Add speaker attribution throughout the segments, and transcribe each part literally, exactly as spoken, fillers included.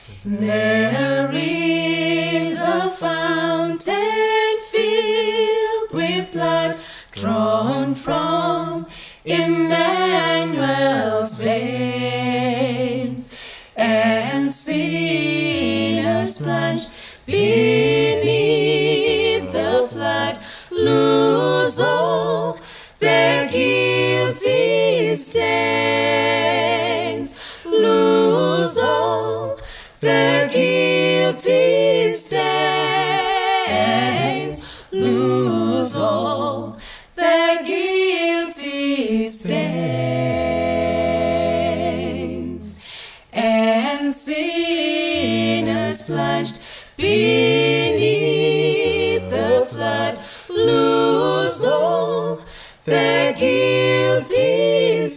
Speaker 1: There is a fountain filled with blood drawn from Emmanuel's veins, and sinners plunged beneath the flood lose all their guilty stains, lose all their guilty stains, lose all their guilty stains, and sinners plunged beneath the flood lose all their guilty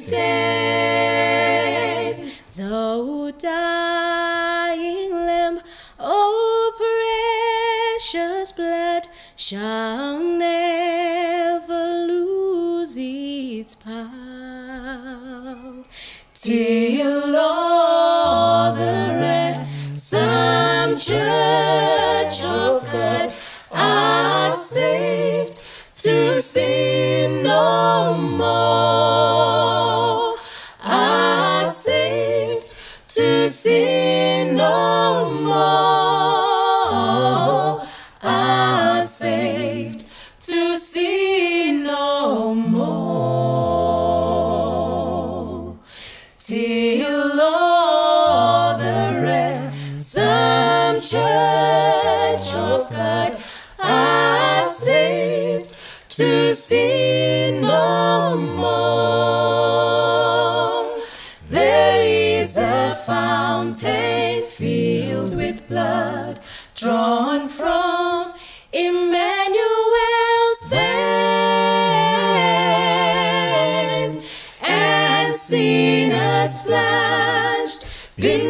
Speaker 1: stains. Though dying lamb, oh precious blood, shall never lose its power, till all the ransomed church of God are saved to sin no more, are saved to sin no more, are saved to sin no more, till all the ransomed church of God are saved to sin no more. There is a fountain filled with blood drawn from Emmanuel's veins, and sinners plunged beneath